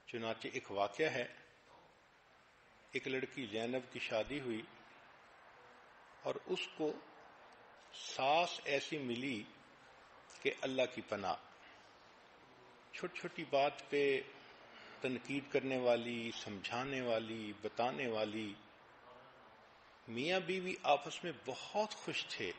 چنانچہ ایک واقعہ ہے، ایک لڑکی زینب کی شادی ہوئی اور اس کو ساس ایسی ملی کہ اللہ کی پناہ، چھوٹی چھوٹی بات پہ تنقید کرنے والی، سمجھانے والی، بتانے والی۔ میاں بیوی آپس میں بہت خوش تھے،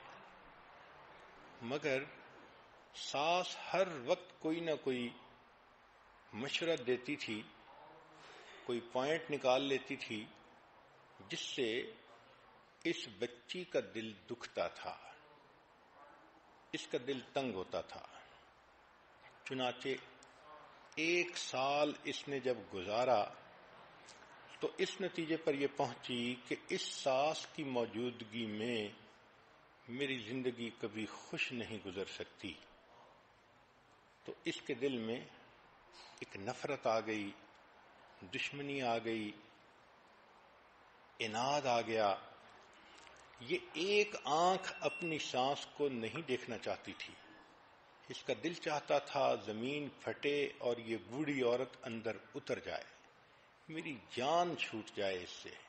مگر ساس ہر وقت کوئی نہ کوئی مشورہ دیتی تھی، کوئی پوائنٹ نکال لیتی تھی جس سے اس بچی کا دل دکھتا تھا، اس کا دل تنگ ہوتا تھا۔ چنانچہ 1 سال اس نے جب گزارا تو اس نتیجے پر یہ پہنچی کہ اس ساس کی موجودگی میں میری زندگی کبھی خوش نہیں گزر سکتی۔ تو اس کے دل میں ایک نفرت آ گئی، دشمنی آ گئی، عناد آ گیا۔ یہ ایک آنکھ اپنی ساس کو نہیں دیکھنا چاہتی تھی، اس کا دل چاہتا تھا زمین پھٹے اور یہ بوڑھی عورت اندر اتر جائے، میری جان چھوٹ جائے اس سے۔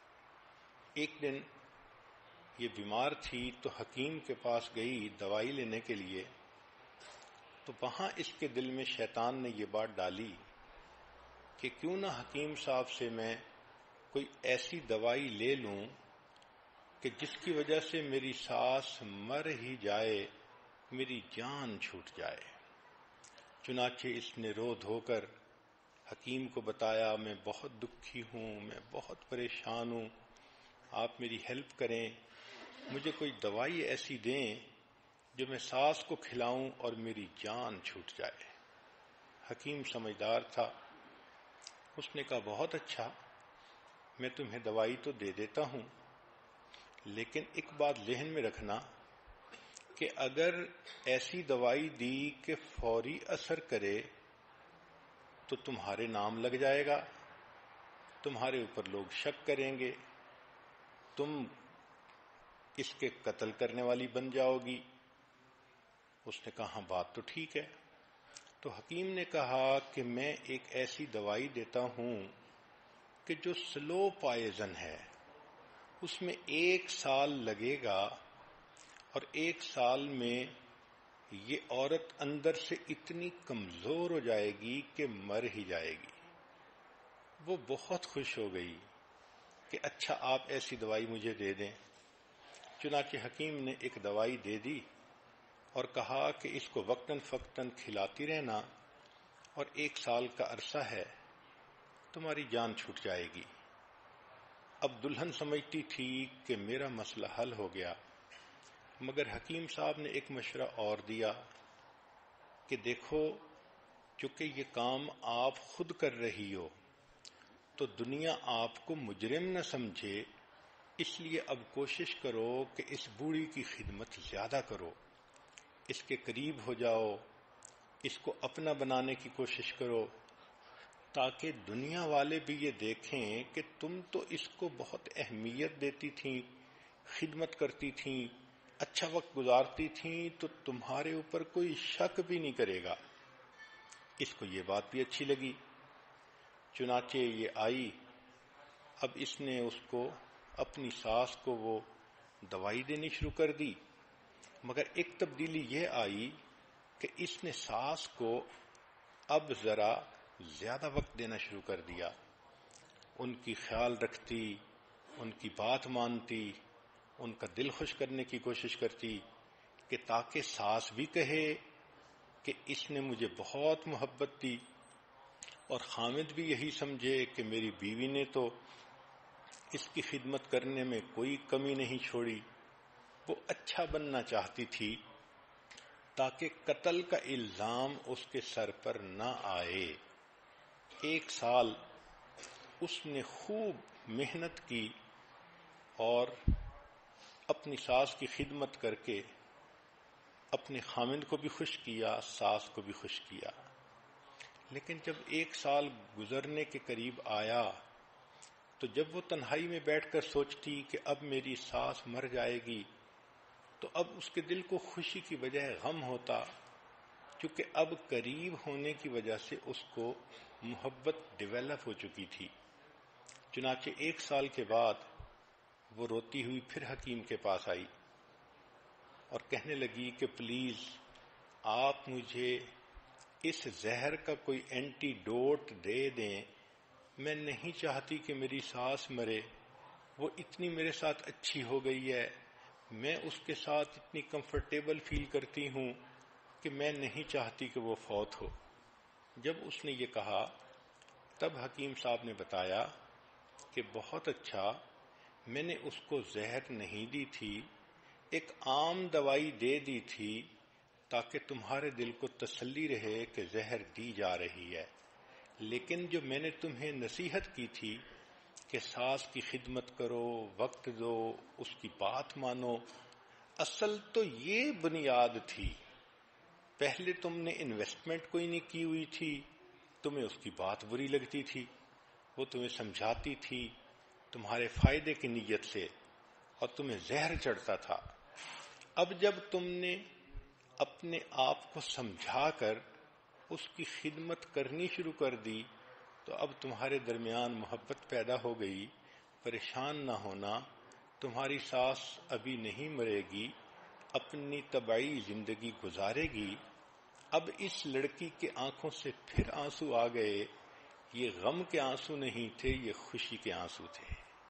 ایک دن یہ بیمار تھی تو حکیم کے پاس گئی دوائی لینے کے لیے، تو وہاں اس کے دل میں شیطان نے یہ بات ڈالی کہ کیوں نہ حکیم صاحب سے میں کوئی ایسی دوائی لے لوں کہ جس کی وجہ سے میری ساس مر ہی جائے، میری جان چھوٹ جائے۔ چنانچہ اس نے رو دھو کر حکیم کو بتایا، میں بہت دکھی ہوں، میں بہت پریشان ہوں، آپ میری ہیلپ کریں، مجھے کوئی دوائی ایسی دیں جو میں ساس کو کھلاؤں اور میری جان چھوٹ جائے۔ حکیم سمجھدار تھا، اس نے کہا بہت اچھا، میں تمہیں دوائی تو دے دیتا ہوں، لیکن ایک بات ذہن میں رکھنا کہ اگر ایسی دوائی دی کہ فوری اثر کرے تو تمہارے نام لگ جائے گا، تمہارے اوپر لوگ شک کریں گے، تم اس کے قتل کرنے والی بن جاؤ گی۔ اس نے کہا بات تو ٹھیک ہے۔ تو حکیم نے کہا کہ میں ایک ایسی دوائی دیتا ہوں کہ جو سلو پوائزن ہے، اس میں 1 سال لگے گا اور 1 سال میں یہ عورت اندر سے اتنی کمزور ہو جائے گی کہ مر ہی جائے گی۔ وہ بہت خوش ہو گئی کہ اچھا آپ ایسی دوائی مجھے دے دیں۔ چنانچہ حکیم نے ایک دوائی دے دی اور کہا کہ اس کو وقتاً فوقتاً کھلاتی رہنا، اور 1 سال کا عرصہ ہے، تمہاری جان چھوٹ جائے گی۔ اب دلہن سمجھتی تھی کہ میرا مسئلہ حل ہو گیا، مگر حکیم صاحب نے ایک مشورہ اور دیا کہ دیکھو، چونکہ یہ کام آپ خود کر رہی ہو تو دنیا آپ کو مجرم نہ سمجھے، اس لیے اب کوشش کرو کہ اس بوڑھی کی خدمت زیادہ کرو، اس کے قریب ہو جاؤ، اس کو اپنا بنانے کی کوشش کرو، تاکہ دنیا والے بھی یہ دیکھیں کہ تم تو اس کو بہت اہمیت دیتی تھیں، خدمت کرتی تھیں، اچھا وقت گزارتی تھیں، تو تمہارے اوپر کوئی شک بھی نہیں کرے گا۔ اس کو یہ بات بھی اچھی لگی، چنانچہ یہ آئی۔ اب اس نے اس کو اپنی ساس کو وہ دوائی دینی شروع کر دی، مگر ایک تبدیلی یہ آئی کہ اس نے ساس کو اب ذرا زیادہ وقت دینا شروع کر دیا، ان کی خیال رکھتی، ان کی بات مانتی، ان کا دل خوش کرنے کی کوشش کرتی کہ تاکہ ساس بھی کہے کہ اس نے مجھے بہت محبت دی، اور خامد بھی یہی سمجھے کہ میری بیوی نے تو اس کی خدمت کرنے میں کوئی کمی نہیں چھوڑی۔ وہ اچھا بننا چاہتی تھی تاکہ قتل کا الزام اس کے سر پر نہ آئے۔ 1 سال اس نے خوب محنت کی اور اپنی ساس کی خدمت کر کے اپنے خامند کو بھی خوش کیا، ساس کو بھی خوش کیا۔ لیکن جب 1 سال گزرنے کے قریب آیا تو جب وہ تنہائی میں بیٹھ کر سوچتی کہ اب میری ساس مر جائے گی، تو اب اس کے دل کو خوشی کی بجائے غم ہوتا کیونکہ اب قریب ہونے کی وجہ سے اس کو محبت ڈیولپ ہو چکی تھی۔ چنانچہ 1 سال کے بعد وہ روتی ہوئی پھر حکیم کے پاس آئی اور کہنے لگی کہ پلیز آپ مجھے اس زہر کا کوئی اینٹی ڈوٹ دے دیں، میں نہیں چاہتی کہ میری ساس مرے، وہ اتنی میرے ساتھ اچھی ہو گئی ہے، میں اس کے ساتھ اتنی کمفرٹیبل فیل کرتی ہوں کہ میں نہیں چاہتی کہ وہ فوت ہو۔ جب اس نے یہ کہا تب حکیم صاحب نے بتایا کہ بہت اچھا، میں نے اس کو زہر نہیں دی تھی، ایک عام دوائی دے دی تھی تاکہ تمہارے دل کو تسلی رہے کہ زہر دی جا رہی ہے، لیکن جو میں نے تمہیں نصیحت کی تھی کہ ساس کی خدمت کرو، وقت دو، اس کی بات مانو، اصل تو یہ بنیاد تھی۔ پہلے تم نے انویسٹمنٹ کوئی نہیں کی ہوئی تھی، تمہیں اس کی بات بری لگتی تھی، وہ تمہیں سمجھاتی تھی تمہارے فائدے کی نیت سے اور تمہیں زہر چڑھتا تھا۔ اب جب تم نے اپنے آپ کو سمجھا کر اس کی خدمت کرنی شروع کر دی تو اب تمہارے درمیان محبت پیدا ہو گئی۔ پریشان نہ ہونا، تمہاری ساس ابھی نہیں مرے گی، اپنی طبعی زندگی گزارے گی۔ اب اس لڑکی کے آنکھوں سے پھر آنسو آ گئے، یہ غم کے آنسو نہیں تھے، یہ خوشی کے آنسو تھے۔